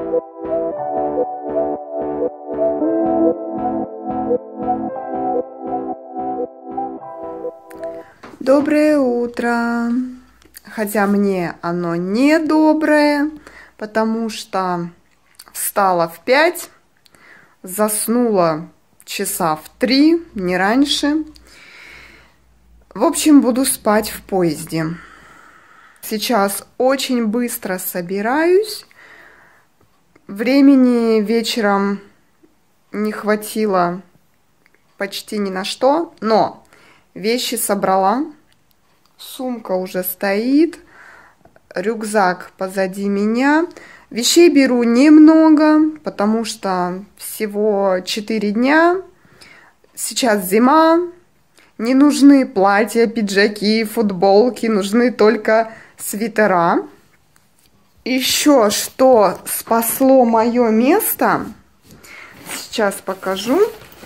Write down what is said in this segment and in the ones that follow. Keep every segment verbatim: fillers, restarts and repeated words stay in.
Доброе утро, хотя мне оно не доброе, потому что встала в пять, заснула часа в три, не раньше. В общем, буду спать в поезде. Сейчас очень быстро собираюсь. Времени вечером не хватило почти ни на что, но вещи собрала. Сумка уже стоит, рюкзак позади меня. Вещей беру немного, потому что всего четыре дня. Сейчас зима, не нужны платья, пиджаки, футболки, нужны только свитера. Еще что спасло мое место, сейчас покажу.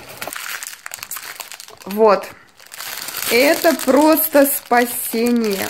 Вот. Это просто спасение.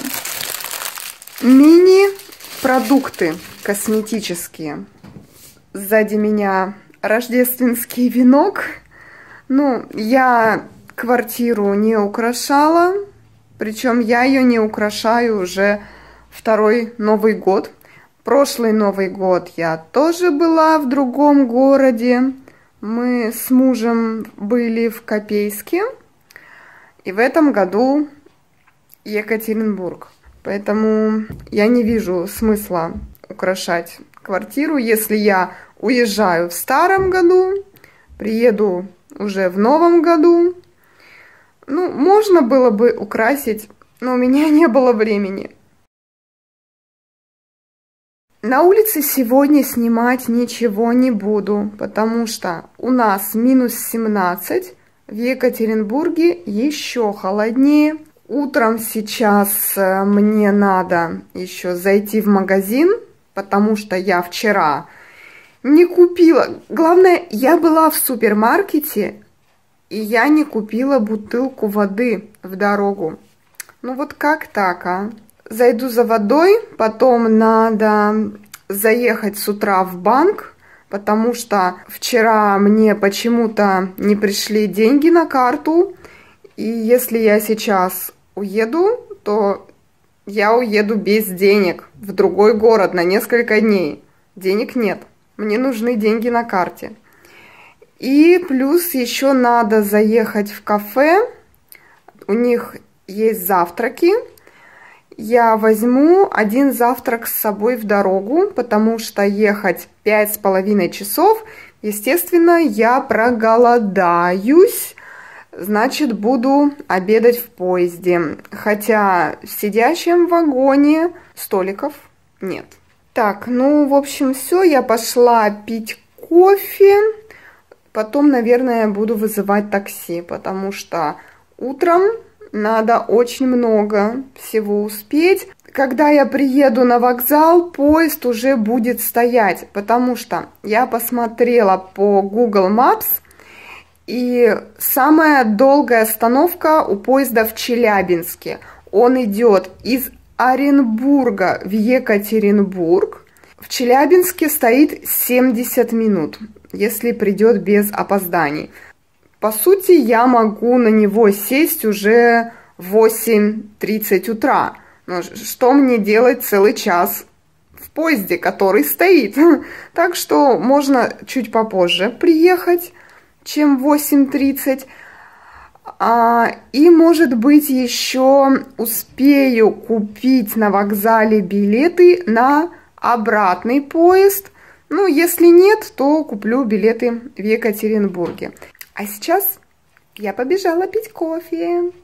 Мини-продукты косметические. Сзади меня рождественский венок. Ну, я квартиру не украшала. Причем я ее не украшаю уже второй Новый год. Прошлый Новый год я тоже была в другом городе. Мы с мужем были в Копейске. И в этом году Екатеринбург. Поэтому я не вижу смысла украшать квартиру. Если я уезжаю в старом году, приеду уже в новом году. Ну, можно было бы украсить, но у меня не было времени. На улице сегодня снимать ничего не буду, потому что у нас минус семнадцать. В Екатеринбурге еще холоднее. Утром сейчас мне надо еще зайти в магазин, потому что я вчера не купила. Главное, я была в супермаркете, и я не купила бутылку воды в дорогу. Ну вот как так, а? Зайду за водой, потом надо заехать с утра в банк, потому что вчера мне почему-то не пришли деньги на карту. И если я сейчас уеду, то я уеду без денег в другой город на несколько дней. Денег нет. Мне нужны деньги на карте. И плюс еще надо заехать в кафе. У них есть завтраки. Я возьму один завтрак с собой в дорогу, потому что ехать пять с половиной часов, естественно, я проголодаюсь, значит, буду обедать в поезде. Хотя в сидящем вагоне столиков нет. Так, ну, в общем, все, я пошла пить кофе, потом, наверное, буду вызывать такси, потому что утром надо очень много всего успеть. Когда я приеду на вокзал, поезд уже будет стоять, потому что я посмотрела по Google Maps, и самая долгая остановка у поезда в Челябинске. Он идет из Оренбурга в Екатеринбург. В Челябинске стоит семьдесят минут, если придет без опозданий. По сути, я могу на него сесть уже в восемь тридцать утра. Но что мне делать целый час в поезде, который стоит? Так что можно чуть попозже приехать, чем в восемь тридцать. А, и, может быть, еще успею купить на вокзале билеты на обратный поезд. Ну, если нет, то куплю билеты в Екатеринбурге. А сейчас я побежала пить кофе.